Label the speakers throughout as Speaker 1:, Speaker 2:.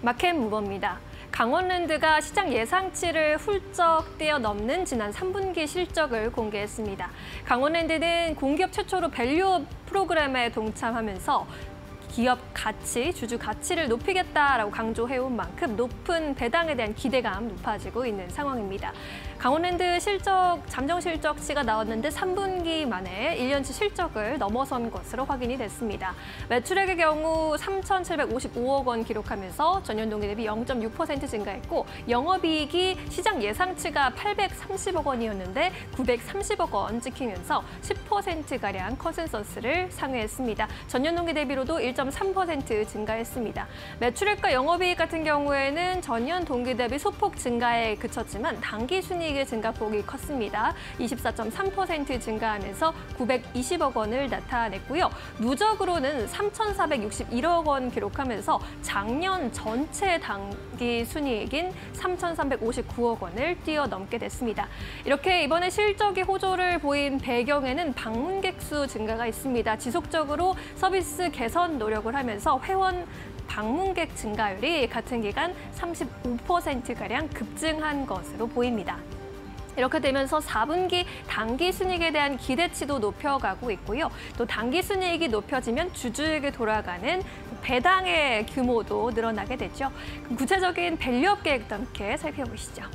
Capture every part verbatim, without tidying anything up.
Speaker 1: 마켓 무버입니다. 강원랜드가 시장 예상치를 훌쩍 뛰어넘는 지난 삼 분기 실적을 공개했습니다. 강원랜드는 공기업 최초로 밸류업 프로그램에 동참하면서 기업 가치, 주주 가치를 높이겠다라고 강조해온 만큼 높은 배당에 대한 기대감 높아지고 있는 상황입니다. 강원랜드 실적, 잠정 실적치가 나왔는데 삼 분기 만에 일 년치 실적을 넘어선 것으로 확인이 됐습니다. 매출액의 경우 삼천칠백오십오억 원 기록하면서 전년 동기 대비 영 점 육 퍼센트 증가했고 영업이익이 시장 예상치가 팔백삼십억 원이었는데 구백삼십억 원 찍히면서 십 퍼센트가량 컨센서스를 상회했습니다. 전년 동기 대비로도 일 점 삼 퍼센트 증가했습니다. 매출액과 영업이익 같은 경우에는 전년 동기 대비 소폭 증가에 그쳤지만 당기순이익의 증가폭이 컸습니다. 이십사 점 삼 퍼센트 증가하면서 구백이십억 원을 나타냈고요. 누적으로는 삼천사백육십일억 원 기록하면서 작년 전체 당기순이익인 삼천삼백오십구억 원을 뛰어넘게 됐습니다. 이렇게 이번에 실적이 호조를 보인 배경에는 방문객 수 증가가 있습니다. 지속적으로 서비스 개선 노력을 하면서 회원 방문객 증가율이 같은 기간 삼십오 퍼센트가량 급증한 것으로 보입니다. 이렇게 되면서 사 분기 당기순이익에 대한 기대치도 높여가고 있고요. 또 당기순이익이 높여지면 주주에게 돌아가는 배당의 규모도 늘어나게 되죠. 그럼 구체적인 밸류업 계획도 함께 살펴보시죠.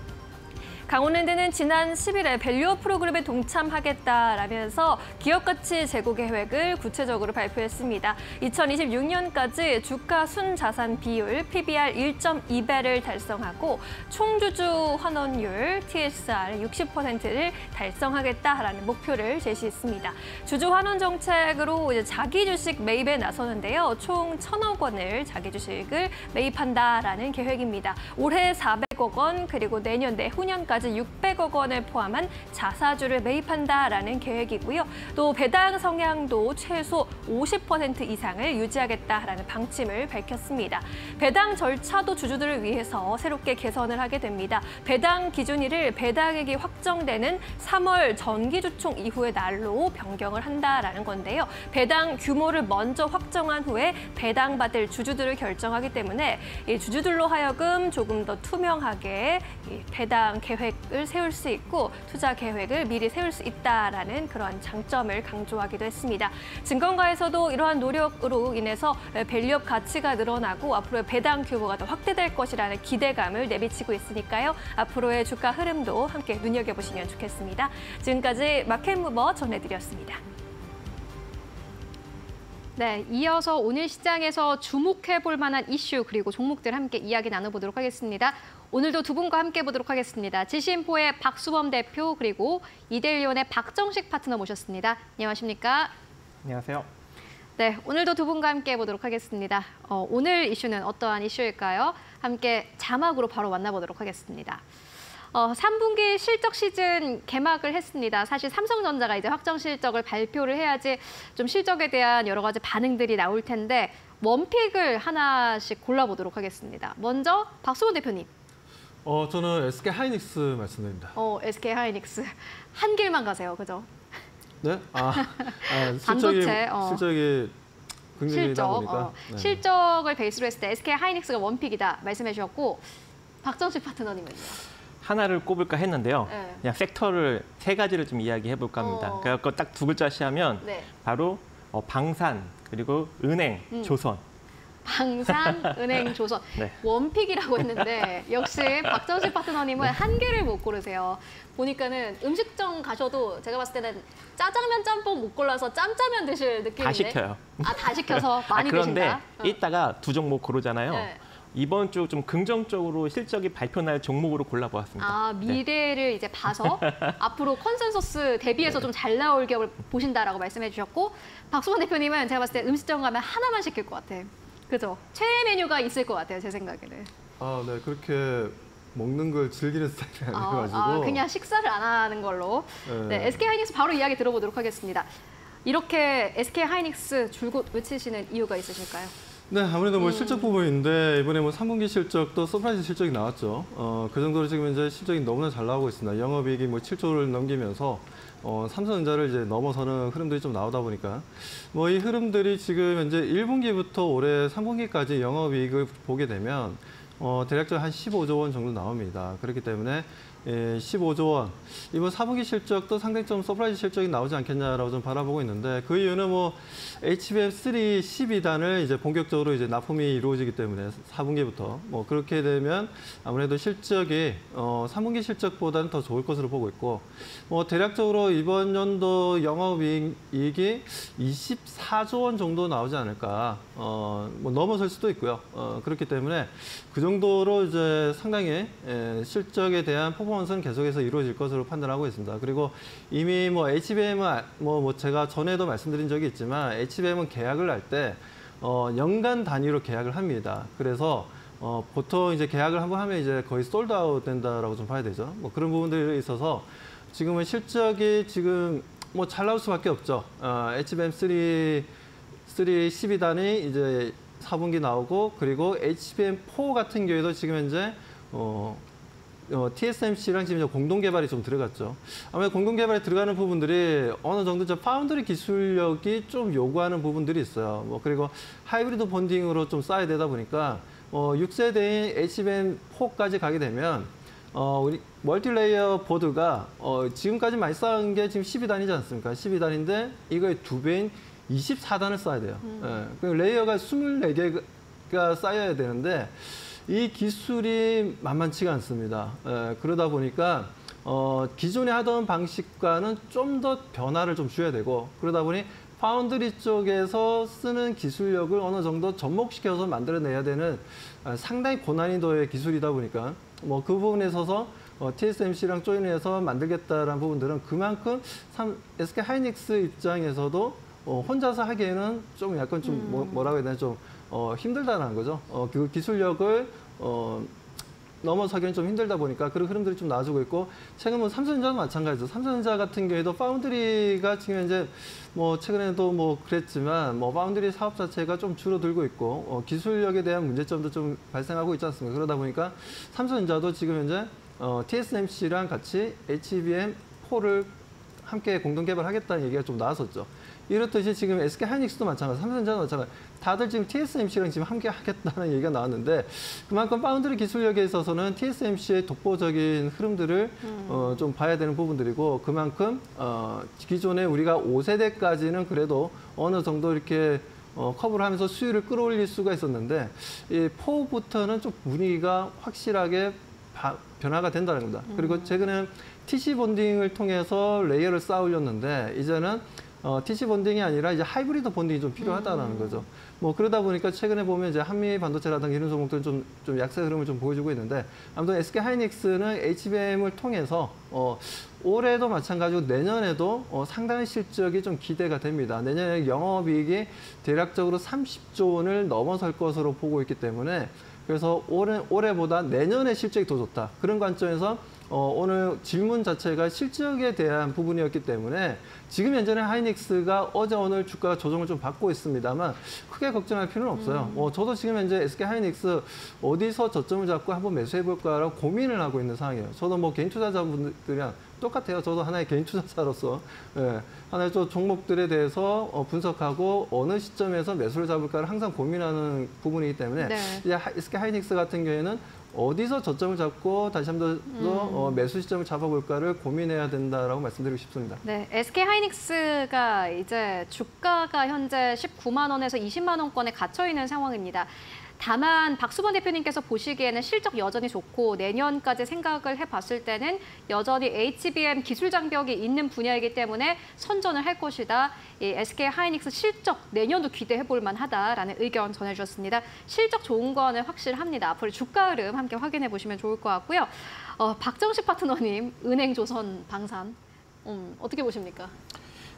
Speaker 1: 강원랜드는 지난 십일에 밸류업 프로그램에 동참하겠다라면서 기업가치 제고 계획을 구체적으로 발표했습니다. 이천이십육 년까지 주가 순자산 비율 피비알 일 점 이 배를 달성하고 총주주 환원율 티에스알 육십 퍼센트를 달성하겠다라는 목표를 제시했습니다. 주주 환원 정책으로 이제 자기 주식 매입에 나서는데요. 총 천억 원을 자기 주식을 매입한다라는 계획입니다. 올해 사백억 원 그리고 내년 내후년까지 육백억 원을 포함한 자사주를 매입한다라는 계획이고요. 또 배당 성향도 최소 오십 퍼센트 이상을 유지하겠다라는 방침을 밝혔습니다. 배당 절차도 주주들을 위해서 새롭게 개선을 하게 됩니다. 배당 기준일을 배당액이 확정되는 삼월 정기주총 이후의 날로 변경을 한다라는 건데요. 배당 규모를 먼저 확정한 후에 배당받을 주주들을 결정하기 때문에 이 주주들로 하여금 조금 더 투명하게 이 배당 계획 을 세울 수 있고 투자 계획을 미리 세울 수 있다라는 그런 장점을 강조하기도 했습니다. 증권가에서도 이러한 노력으로 인해서 밸류업 가치가 늘어나고 앞으로의 배당 규모가 더 확대될 것이라는 기대감을 내비치고 있으니까요. 앞으로의 주가 흐름도 함께 눈여겨보시면 좋겠습니다. 지금까지 마켓무버 전해드렸습니다.
Speaker 2: 네, 이어서 오늘 시장에서 주목해볼 만한 이슈 그리고 종목들 함께 이야기 나눠보도록 하겠습니다. 오늘도 두 분과 함께 보도록 하겠습니다. 지신포의 박수범 대표 그리고 이데일리온의 박정식 파트너 모셨습니다. 안녕하십니까?
Speaker 3: 안녕하세요.
Speaker 2: 네, 오늘도 두 분과 함께 보도록 하겠습니다. 어, 오늘 이슈는 어떠한 이슈일까요? 함께 자막으로 바로 만나보도록 하겠습니다. 어, 삼 분기 실적 시즌 개막을 했습니다. 사실 삼성전자가 이제 확정 실적을 발표를 해야지 좀 실적에 대한 여러 가지 반응들이 나올 텐데 원픽을 하나씩 골라보도록 하겠습니다. 먼저 박수범 대표님.
Speaker 4: 어, 저는 에스케이하이닉스 말씀드립니다.
Speaker 2: 어, 에스케이하이닉스. 한 길만 가세요, 그죠?
Speaker 4: 네? 아, 아 실적이,
Speaker 2: 반도체, 어.
Speaker 4: 실적이 굉장히
Speaker 2: 실적,
Speaker 4: 보니까.
Speaker 2: 어.
Speaker 4: 네.
Speaker 2: 실적을 베이스로 했을 때 에스케이하이닉스가 원픽이다 말씀해 주셨고 박정식 파트너님은요?
Speaker 3: 하나를 꼽을까 했는데요.
Speaker 2: 네.
Speaker 3: 그냥 섹터를 세 가지를 좀 이야기해 볼까 합니다.
Speaker 2: 어.
Speaker 3: 그래서 딱 두 글자씩 하면
Speaker 2: 네.
Speaker 3: 바로 어, 방산, 그리고 은행,
Speaker 2: 음.
Speaker 3: 조선.
Speaker 2: 방산, 은행, 조선.
Speaker 3: 네.
Speaker 2: 원픽이라고 했는데 역시 박정식 파트너님은 네. 한 개를 못 고르세요. 보니까는 음식점 가셔도 제가 봤을 때는 짜장면 짬뽕 못 골라서 짬짜면 드실 느낌인데.
Speaker 3: 다 시켜요.
Speaker 2: 아, 다 시켜서 많이
Speaker 3: 아, 그런데
Speaker 2: 드신다? 어.
Speaker 3: 이따가 두 종목 고르잖아요.
Speaker 2: 네.
Speaker 3: 이번 주 좀 긍정적으로 실적이 발표날 종목으로 골라보았습니다.
Speaker 2: 아, 미래를 네. 이제 봐서 앞으로 컨센서스 대비해서 네. 좀 잘 나올 기업을 보신다라고 말씀해 주셨고 박수범 대표님은 제가 봤을 때 음식점 가면 하나만 시킬 것 같아. 그죠? 최애 메뉴가 있을 것 같아요, 제 생각에는.
Speaker 4: 아, 네. 그렇게 먹는 걸 즐기는 스타일이 아니어가지고.
Speaker 2: 아, 아, 그냥 식사를 안 하는 걸로. 네. 네, 에스케이하이닉스 바로 이야기 들어보도록 하겠습니다. 이렇게 에스케이하이닉스 줄곧 외치시는 이유가 있으실까요?
Speaker 4: 네, 아무래도 뭐
Speaker 2: 음.
Speaker 4: 실적 부분인데 이번에 뭐 삼 분기 실적도 서프라이즈 실적이 나왔죠. 어, 그 정도로 지금 이제 실적이 너무나 잘 나오고 있습니다. 영업이익이 뭐 칠 조를 넘기면서 어, 삼성전자를 이제 넘어서는 흐름들이 좀 나오다 보니까 뭐 이 흐름들이 지금 현재 일 분기부터 올해 삼 분기까지 영업이익을 보게 되면 어, 대략적으로 한 십오조 원 정도 나옵니다. 그렇기 때문에 예, 십오조 원, 이번 사 분기 실적도 상당히 좀 서프라이즈 실적이 나오지 않겠냐라고 좀 바라보고 있는데 그 이유는 뭐 에이치비엠 쓰리 십이 단을 이제 본격적으로 이제 납품이 이루어지기 때문에 사 분기부터 뭐 그렇게 되면 아무래도 실적이 어, 삼 분기 실적보다는 더 좋을 것으로 보고 있고 뭐 대략적으로 이번 연도 영업이익이 이십사조 원 정도 나오지 않을까 어, 뭐 넘어설 수도 있고요. 어, 그렇기 때문에 그 정도로 이제 상당히 예, 실적에 대한 퍼포먼스는 계속해서 이루어질 것으로 판단하고 있습니다. 그리고 이미 뭐 에이치비엠은 뭐, 뭐 제가 전에도 말씀드린 적이 있지만 에이치비엠은 계약을 할 때 어, 연간 단위로 계약을 합니다. 그래서 어, 보통 이제 계약을 한번 하면 이제 거의 솔드아웃 된다라고 좀 봐야 되죠. 뭐 그런 부분들이 있어서 지금은 실적이 지금 뭐 잘 나올 수밖에 없죠. 어, 에이치비엠 쓰리 십이 단이 이제 사 분기 나오고 그리고 에이치비엠 사 같은 경우에도 지금 현재 어, 어, 티에스엠씨랑 지금 공동 개발이 좀 들어갔죠. 아무래도 공동 개발에 들어가는 부분들이 어느 정도 저 파운드리 기술력이 좀 요구하는 부분들이 있어요. 뭐 그리고 하이브리드 본딩으로 좀 쌓아야 되다 보니까 어, 육 세대인 에이치비엠 사까지 가게 되면 어, 우리 멀티레이어 보드가 어, 지금까지 많이 쌓은 게 지금 십이 단이지 않습니까? 십이 단인데 이거의 두 배인 이십사 단을 쌓아야 돼요. 음. 예, 그 레이어가 이십사 개가 쌓여야 되는데 이 기술이 만만치가 않습니다. 예, 그러다 보니까 어, 기존에 하던 방식과는 좀 더 변화를 좀 줘야 되고 그러다 보니 파운드리 쪽에서 쓰는 기술력을 어느 정도 접목시켜서 만들어내야 되는 아, 상당히 고난이도의 기술이다 보니까 뭐 그 부분에 있어서 어, 티에스엠씨랑 조인해서 만들겠다라는 부분들은 그만큼 삼, 에스케이 하이닉스 입장에서도 어, 혼자서 하기에는 좀 약간 좀 음. 뭐, 뭐라고 해야 되나 좀 어, 힘들다는 거죠. 어, 그 기술력을 어, 넘어서기는 좀 힘들다 보니까 그런 흐름들이 좀 나아지고 있고 최근 뭐 삼성전자도 마찬가지죠. 삼성전자 같은 경우에도 파운드리가 지금 현재 뭐 최근에도 뭐 그랬지만 뭐 파운드리 사업 자체가 좀 줄어들고 있고 어, 기술력에 대한 문제점도 좀 발생하고 있지 않습니까? 그러다 보니까 삼성전자도 지금 현재 어, 티에스엠씨랑 같이 에이치비엠 사를 함께 공동 개발하겠다는 얘기가 좀 나왔었죠. 이렇듯이 지금 에스케이 하이닉스도 마찬가지, 삼성전자도 마찬가지. 다들 지금 티에스엠씨랑 지금 함께 하겠다는 얘기가 나왔는데 그만큼 파운드리 기술력에 있어서는 티에스엠씨의 독보적인 흐름들을 음. 어, 좀 봐야 되는 부분들이고 그만큼 어, 기존에 우리가 오 세대까지는 그래도 어느 정도 이렇게 어, 커브를 하면서 수율을 끌어올릴 수가 있었는데 이 사부터는 좀 분위기가 확실하게 바, 변화가 된다는 겁니다. 음. 그리고 최근에 티씨 본딩을 통해서 레이어를 쌓아 올렸는데 이제는 어, 티씨 본딩이 아니라 이제 하이브리드 본딩이 좀 필요하다는 음. 거죠. 뭐 그러다 보니까 최근에 보면 이제 한미 반도체라든가 이런 종목들은 좀, 좀 약세 흐름을 좀 보여주고 있는데 아무튼 에스케이 하이닉스는 에이치비엠을 통해서 어, 올해도 마찬가지고 내년에도 어, 상당한 실적이 좀 기대가 됩니다. 내년에 영업이익이 대략적으로 삼십조 원을 넘어설 것으로 보고 있기 때문에 그래서 올해, 올해보다 내년에 실적이 더 좋다. 그런 관점에서 어, 오늘 질문 자체가 실적에 대한 부분이었기 때문에 지금 현재는 하이닉스가 어제 오늘 주가가 조정을 좀 받고 있습니다만 크게 걱정할 필요는 없어요. 음. 어, 저도 지금 현재 에스케이 하이닉스 어디서 저점을 잡고 한번 매수해볼까라고 고민을 하고 있는 상황이에요. 저도 뭐 개인 투자자분들이랑 똑같아요. 저도 하나의 개인 투자자로서 예, 하나의 좀 종목들에 대해서 어, 분석하고 어느 시점에서 매수를 잡을까를 항상 고민하는 부분이기 때문에 네. 이제 에스케이 하이닉스 같은 경우에는 어디서 저점을 잡고 다시 한번 더 음. 어, 매수 시점을 잡아볼까를 고민해야 된다라고 말씀드리고 싶습니다.
Speaker 2: 네, 에스케이 하이닉스가 이제 주가가 현재 십구만 원에서 이십만 원권에 갇혀 있는 상황입니다. 다만 박수범 대표님께서 보시기에는 실적 여전히 좋고 내년까지 생각을 해봤을 때는 여전히 에이치비엠 기술 장벽이 있는 분야이기 때문에 선전을 할 것이다. 이 에스케이 하이닉스 실적 내년도 기대해볼 만하다라는 의견 전해주셨습니다. 실적 좋은 거는 확실합니다. 앞으로 주가 흐름 함께 확인해 보시면 좋을 것 같고요. 어, 박정식 파트너님, 은행조선, 방산 음, 어떻게 보십니까?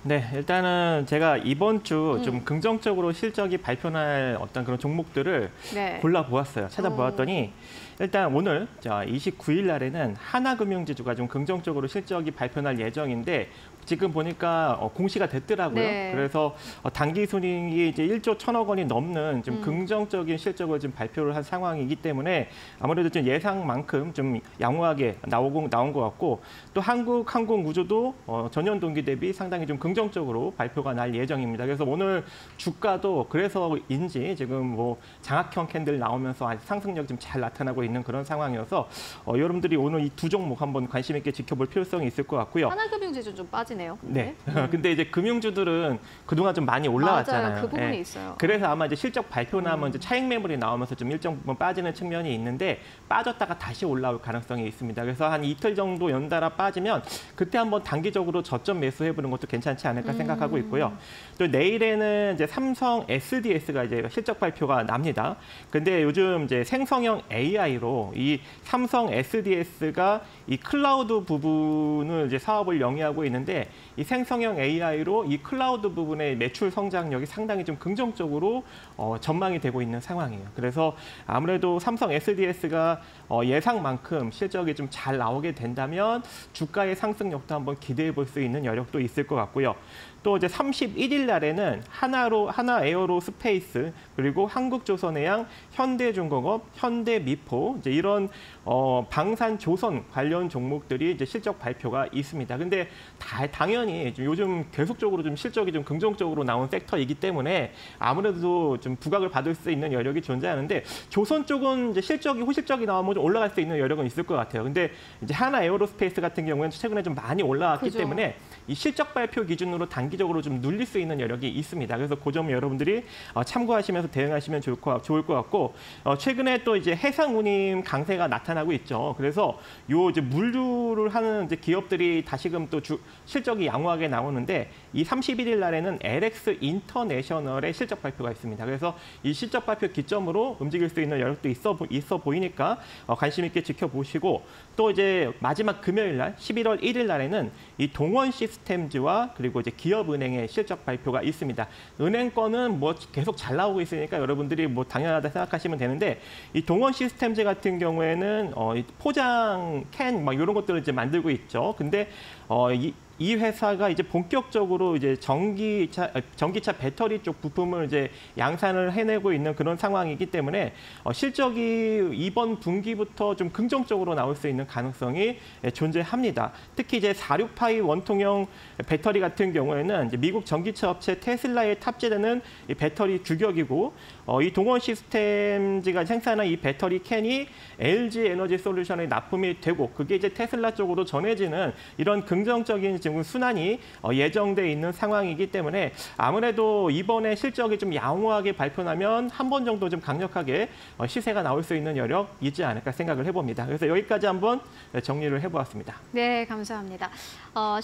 Speaker 3: 네, 일단은 제가 이번 주 좀 긍정적으로 실적이 발표날 어떤 그런 종목들을
Speaker 2: 네.
Speaker 3: 골라보았어요. 찾아보았더니 일단 오늘 자 이십구 일 날에는 하나금융지주가 좀 긍정적으로 실적이 발표날 예정인데 지금 보니까 어, 공시가 됐더라고요.
Speaker 2: 네.
Speaker 3: 그래서 어, 단기 순이익이 이제 일조 천억 원이 넘는 좀
Speaker 2: 음.
Speaker 3: 긍정적인 실적을 좀 발표를 한 상황이기 때문에 아무래도 좀 예상만큼 좀 양호하게 나오고 나온 것 같고 또 한국항공우주도 어, 전년 동기 대비 상당히 좀 긍정적으로 발표가 날 예정입니다. 그래서 오늘 주가도 그래서인지 지금 뭐 장학형 캔들 나오면서 아직 상승력 좀 잘 나타나고 있는 그런 상황이어서 어, 여러분들이 오늘 이 두 종목 한번 관심 있게 지켜볼 필요성이 있을 것 같고요.
Speaker 2: 하나금융지주 좀 빠지네요.
Speaker 3: 네. 근데 이제 금융주들은 그동안 좀 많이 올라왔잖아요.
Speaker 2: 맞아요. 그 부분이
Speaker 3: 예.
Speaker 2: 있어요.
Speaker 3: 그래서 아마 이제 실적 발표 나면 이제 차익 매물이 나오면서 좀 일정 부분 빠지는 측면이 있는데 빠졌다가 다시 올라올 가능성이 있습니다. 그래서 한 이틀 정도 연달아 빠지면 그때 한번 단기적으로 저점 매수해 보는 것도 괜찮지 않을까 생각하고 있고요. 또 내일에는 이제 삼성 에스디에스가 이제 실적 발표가 납니다. 근데 요즘 이제 생성형 에이아이로 이 삼성 에스디에스가 이 클라우드 부분을 이제 사업을 영위하고 있는데 이 생성형 에이아이로 이 클라우드 부분의 매출 성장력이 상당히 좀 긍정적으로 어, 전망이 되고 있는 상황이에요. 그래서 아무래도 삼성 에스디에스가 어, 예상만큼 실적이 좀 잘 나오게 된다면 주가의 상승력도 한번 기대해 볼 수 있는 여력도 있을 것 같고요. 또 이제 삼십일 일 날에는 하나로 하나 에어로 스페이스 그리고 한국조선해양, 현대중공업, 현대미포 이제 이런 어, 방산 조선 관련 종목들이 이제 실적 발표가 있습니다. 근데 다, 당연히 요즘 계속적으로 좀 실적이 좀 긍정적으로 나온 섹터이기 때문에 아무래도 좀 부각을 받을 수 있는 여력이 존재하는데 조선 쪽은 이제 실적이 호실적이 나오면 좀 올라갈 수 있는 여력은 있을 것 같아요. 근데 이제 하나 에어로스페이스 같은 경우에는 최근에 좀 많이 올라왔기
Speaker 2: 그죠.
Speaker 3: 때문에 이 실적 발표 기준으로 단기적으로 좀 눌릴 수 있는 여력이 있습니다. 그래서 그 점 여러분들이 참고하시면서 대응하시면 좋을 것, 좋을 것 같고 어, 최근에 또 이제 해상운임 강세가 나타나고 있죠. 그래서 요 이제 물류를 하는 이제 기업들이 다시금 또 주, 실적이 양호하게 나오는데 이 삼십일 일 날에는 엘엑스 인터내셔널의 실적 발표가 있습니다. 그래서 이 실적 발표 기점으로 움직일 수 있는 여력도 있어 있어 보이니까 어, 관심 있게 지켜보시고 또 이제 마지막 금요일 날 십일월 일일 날에는 이 동원 시스템즈와 그리고 이제 기업은행의 실적 발표가 있습니다. 은행권은 뭐 계속 잘 나오고 있으니까 여러분들이 뭐 당연하다 생각하시면 되는데 이 동원 시스템즈 같은 경우에는 어, 이 포장 캔 막 이런 것들을 이제 만들고 있죠. 근데 어, 이 이 회사가 이제 본격적으로 이제 전기차 전기차 배터리 쪽 부품을 이제 양산을 해내고 있는 그런 상황이기 때문에 어, 실적이 이번 분기부터 좀 긍정적으로 나올 수 있는 가능성이 존재합니다. 특히 이제 사십육파이 원통형 배터리 같은 경우에는 이제 미국 전기차 업체 테슬라에 탑재되는 이 배터리 규격이고 어, 이 동원 시스템즈가 생산한 이 배터리 캔이 엘지 에너지 솔루션에 납품이 되고 그게 이제 테슬라 쪽으로 전해지는 이런 긍정적인 지금 순환이 예정돼 있는 상황이기 때문에 아무래도 이번에 실적이 좀 양호하게 발표나면 한 번 정도 좀 강력하게 시세가 나올 수 있는 여력 있지 않을까 생각을 해봅니다. 그래서 여기까지 한번 정리를 해보았습니다.
Speaker 2: 네, 감사합니다. 어,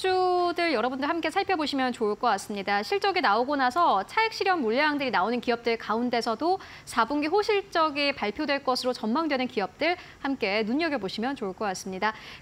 Speaker 2: 실적주들 여러분들 함께 살펴보시면 좋을 것 같습니다. 실적이 나오고 나서 차익 실현 물량들이 나오는 기업들 가운데서도 사분기 호실적이 발표될 것으로 전망되는 기업들 함께 눈여겨보시면 좋을 것 같습니다.